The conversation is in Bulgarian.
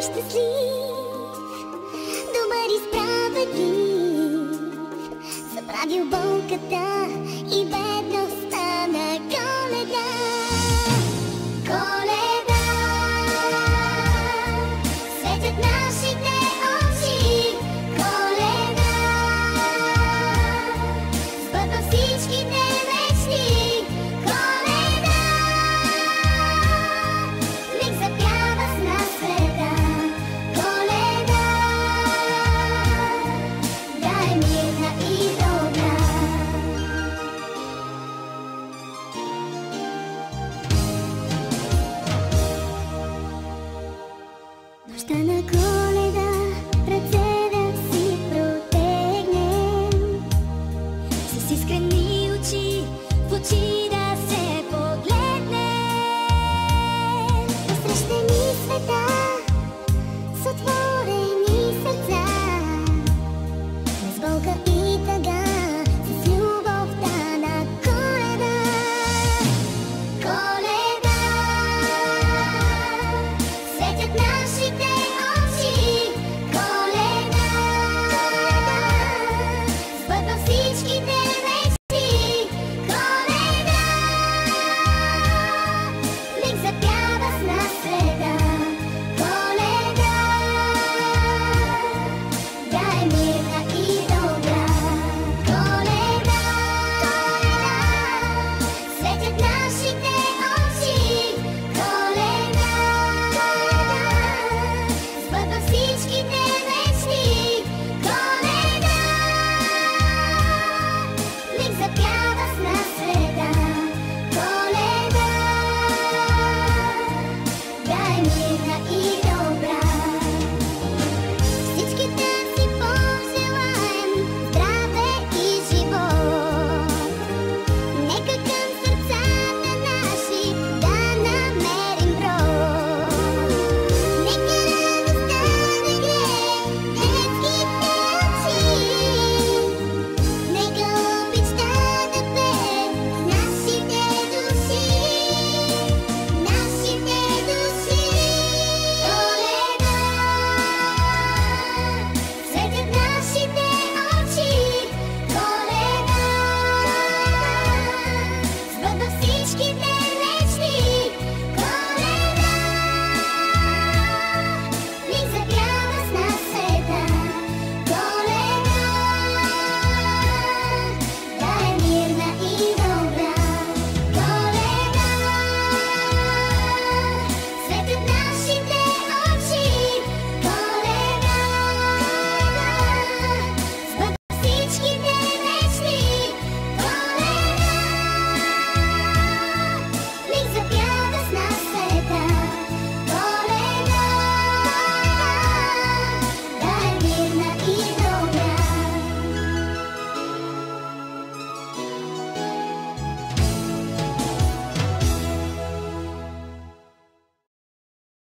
щастлив, добър и справедлив, забравил болката и бедността на Коледа. Коледа, светят нашите очи. Коледа, сбъдва всичките мечти. Коледа, миг запява с нас света. Коледа, да е мирна и добра. Нощта на Коледа, ръце да си протегнем, с искрени очи в очи да се погледнем. Насреща ни света с отворени сърца, без болка и тъга, с любовта на Коледа. Коледа, светят нашите очи. Коледа, сбъдва всичките мечти. Коледа, миг запява с нас света. Коледа, да е мирна и добра. Коледа, светят нашите очи. Коледа, сбъдва всичките мечти. Коледа, миг запява с нас света. Коледа, да е мирна и добра. Всички да си пожелаем здраве и живот. Нека към сърцата наши да намерим брод. Нека радостта да грее детските очи. Нека обичта да пее нашите души. Нашите души. Коледа, светят нашите очи. Коледа, сбъдва всичките